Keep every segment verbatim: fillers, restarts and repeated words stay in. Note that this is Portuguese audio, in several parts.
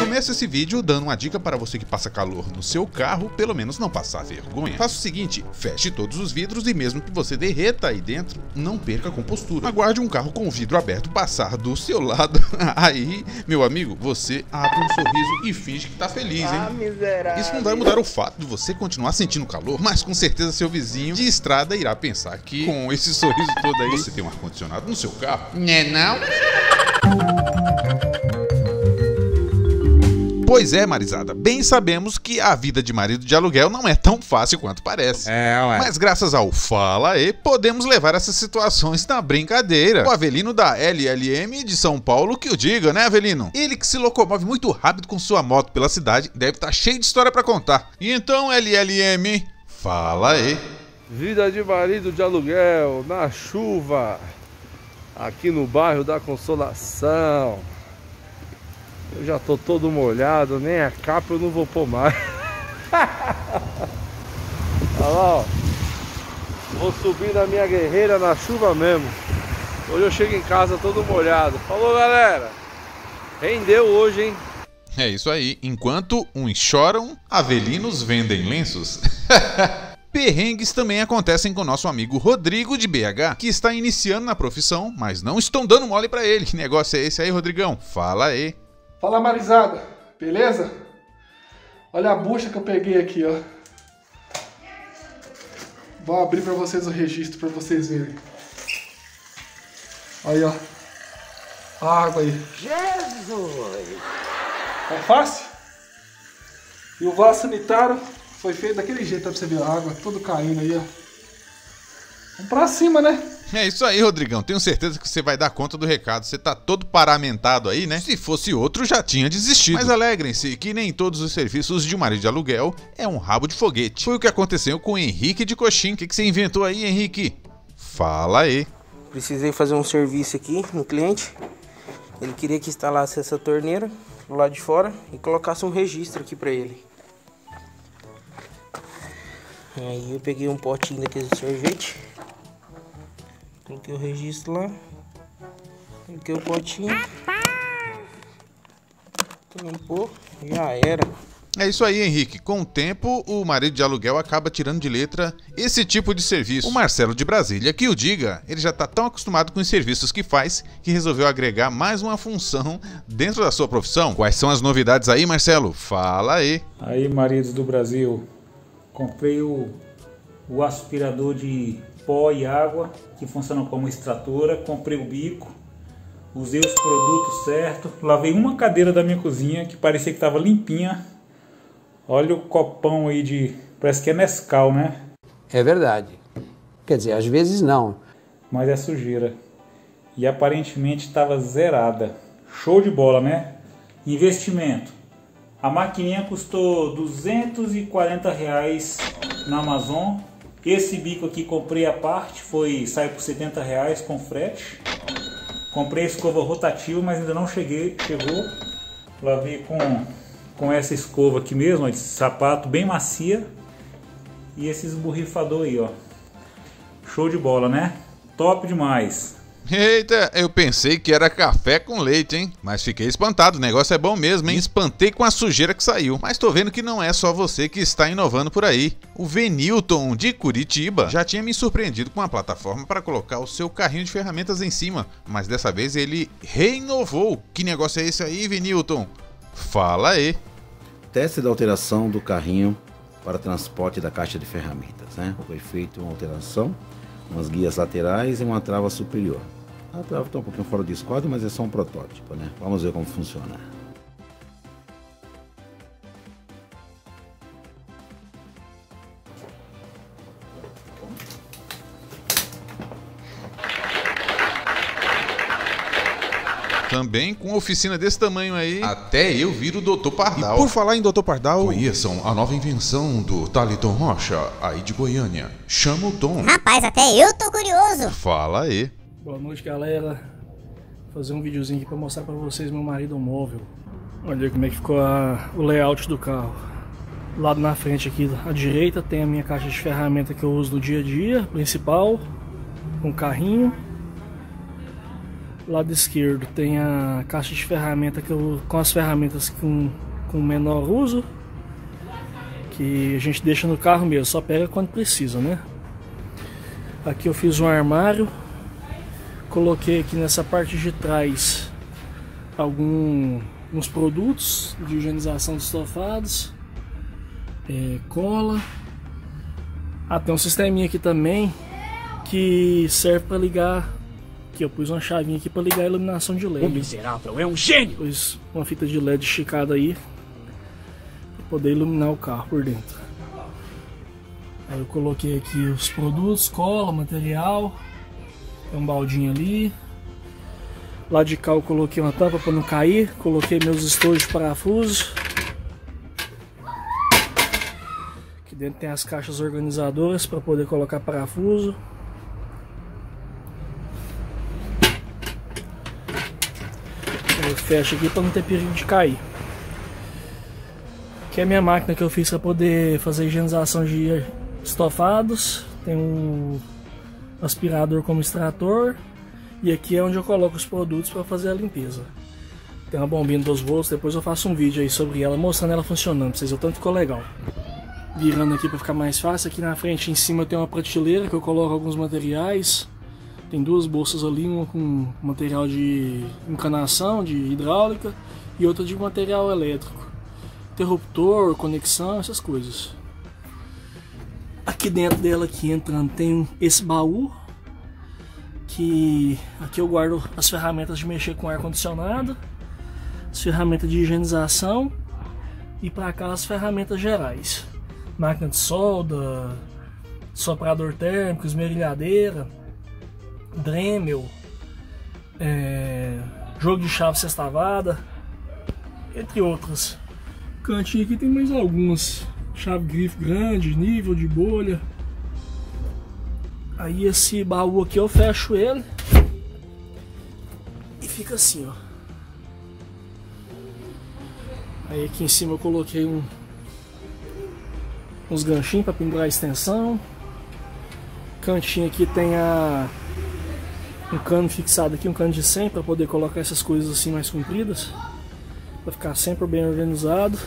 Começa esse vídeo dando uma dica para você que passa calor no seu carro, pelo menos não passar vergonha. Faça o seguinte, feche todos os vidros e mesmo que você derreta aí dentro, não perca a compostura. Aguarde um carro com o vidro aberto passar do seu lado, aí, meu amigo, você abre um sorriso e finge que tá feliz, hein? Ah, miserável. Isso não vai mudar o fato de você continuar sentindo calor, mas com certeza seu vizinho de estrada irá pensar que com esse sorriso todo aí, você tem um ar-condicionado no seu carro. Né não? Pois é, Marizada, bem sabemos que a vida de marido de aluguel não é tão fácil quanto parece. É, ué. Mas graças ao Fala Aí, podemos levar essas situações na brincadeira. O Avelino da L L M de São Paulo que o diga, né, Avelino? Ele que se locomove muito rápido com sua moto pela cidade, deve estar cheio de história pra contar. E então, L L M, fala aí. Vida de marido de aluguel, na chuva, aqui no bairro da Consolação. Eu já tô todo molhado, nem a capa eu não vou pôr mais. Olha lá, ó. Vou subir na minha guerreira na chuva mesmo. Hoje eu chego em casa todo molhado. Falou, galera. Rendeu hoje, hein? É isso aí. Enquanto uns choram, avelinos vendem lenços. Perrengues também acontecem com nosso amigo Rodrigo de B H, que está iniciando na profissão, mas não estão dando mole pra ele. Que negócio é esse aí, Rodrigão? Fala aí. Fala, Marizada, beleza? Olha a bucha que eu peguei aqui, ó. Vou abrir pra vocês o registro, pra vocês verem. Aí, ó. A água aí. Jesus! É fácil? E o vaso sanitário foi feito daquele jeito, ó, pra você ver a água tudo caindo aí, ó. Vamos pra cima, né? É isso aí, Rodrigão. Tenho certeza que você vai dar conta do recado. Você tá todo paramentado aí, né? Se fosse outro, já tinha desistido. Mas alegrem-se que nem todos os serviços de um marido de aluguel é um rabo de foguete. Foi o que aconteceu com o Henrique de Coxim. O que, que você inventou aí, Henrique? Fala aí. Precisei fazer um serviço aqui no cliente. Ele queria que instalasse essa torneira do lado de fora e colocasse um registro aqui pra ele. Aí eu peguei um potinho daquele de sorvete. Coloquei o registro lá. Coloquei o potinho. Tampou. Já era. É isso aí, Henrique. Com o tempo, o marido de aluguel acaba tirando de letra esse tipo de serviço. O Marcelo de Brasília, que o diga, ele já tá tão acostumado com os serviços que faz, que resolveu agregar mais uma função dentro da sua profissão. Quais são as novidades aí, Marcelo? Fala aí. Aí, maridos do Brasil, comprei o, o aspirador de pó e água, que funciona como extratora. Comprei o bico, usei os produtos certos, lavei uma cadeira da minha cozinha que parecia que estava limpinha. Olha o copão aí de... parece que é Nescau, né? É verdade. Quer dizer, às vezes não. Mas é sujeira. E aparentemente estava zerada. Show de bola, né? Investimento. A maquininha custou duzentos e quarenta reais na Amazon. Esse bico aqui comprei à parte, foi, saiu por setenta reais com frete. Comprei a escova rotativa, mas ainda não cheguei, chegou. Lavei com, com essa escova aqui mesmo, ó, de sapato, bem macia. E esse esborrifador aí, ó. Show de bola, né? Top demais. Eita, eu pensei que era café com leite, hein? Mas fiquei espantado, o negócio é bom mesmo, hein? Espantei com a sujeira que saiu. Mas tô vendo que não é só você que está inovando por aí. O Venilton, de Curitiba, já tinha me surpreendido com uma plataforma para colocar o seu carrinho de ferramentas em cima. Mas dessa vez ele reinovou. Que negócio é esse aí, Venilton? Fala aí. Teste da alteração do carrinho para transporte da caixa de ferramentas, né? Foi feita uma alteração, umas guias laterais e uma trava superior. A trava está um pouquinho fora do esquadro, mas é só um protótipo, né? Vamos ver como funciona. Também com oficina desse tamanho aí, até eu viro o doutor Pardal. E por falar em doutor Pardal, conheçam a nova invenção do Thaliton Rocha, aí de Goiânia. Chama o Tom. Rapaz, até eu tô curioso. Fala aí. Boa noite, galera. Vou fazer um videozinho aqui pra mostrar pra vocês meu marido móvel. Olha como é que ficou a, o layout do carro. Lado na frente aqui, à direita, tem a minha caixa de ferramenta que eu uso no dia a dia, principal, com carrinho. Lado esquerdo tem a caixa de ferramenta que eu, com as ferramentas com, com menor uso, que a gente deixa no carro mesmo, só pega quando precisa, né? Aqui eu fiz um armário, coloquei aqui nessa parte de trás algum, alguns produtos de higienização dos estofados, é, cola. Ah, tem um sisteminha aqui também que serve para ligar. Aqui eu pus uma chavinha aqui para ligar a iluminação de L E D. O miserável é um gênio! Pus uma fita de L E D esticada aí para poder iluminar o carro por dentro. Aí eu coloquei aqui os produtos, cola, material. Tem um baldinho ali. Lá de cá eu coloquei uma tampa para não cair. Coloquei meus estojos de parafuso. Aqui dentro tem as caixas organizadoras para poder colocar parafuso. Eu fecho aqui para não ter perigo de cair. Aqui é a minha máquina que eu fiz para poder fazer higienização de estofados. Tem um aspirador como extrator. E aqui é onde eu coloco os produtos para fazer a limpeza. Tem uma bombinha de doze volts, depois eu faço um vídeo aí sobre ela, mostrando ela funcionando, pra vocês verem o tanto ficou legal. Virando aqui para ficar mais fácil, aqui na frente em cima tem uma prateleira que eu coloco alguns materiais. Tem duas bolsas ali, uma com material de encanação, de hidráulica, e outra de material elétrico. Interruptor, conexão, essas coisas. Aqui dentro dela, aqui entrando, tem esse baú. Que aqui eu guardo as ferramentas de mexer com ar-condicionado, as ferramentas de higienização e para cá as ferramentas gerais. Máquina de solda, soprador térmico, esmerilhadeira, Dremel, é, jogo de chave sextavada, entre outras. Cantinho aqui tem mais algumas, chave grifo grande, nível de bolha. Aí esse baú aqui eu fecho ele e fica assim, ó. Aí aqui em cima eu coloquei um, uns ganchinhos para pendurar a extensão. Cantinho aqui tem a um cano fixado aqui, um cano de cem para poder colocar essas coisas assim mais compridas, para ficar sempre bem organizado.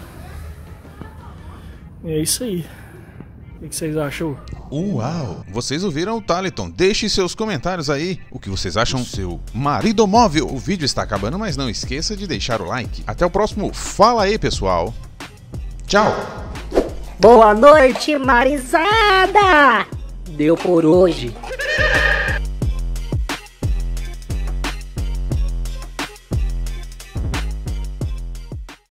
E é isso aí. O que vocês acham? Uau! Vocês ouviram o Thaliton? Deixe seus comentários aí. O que vocês acham do seu marido móvel? O vídeo está acabando, mas não esqueça de deixar o like. Até o próximo. Fala aí, pessoal. Tchau! Boa noite, Marizada! Deu por hoje.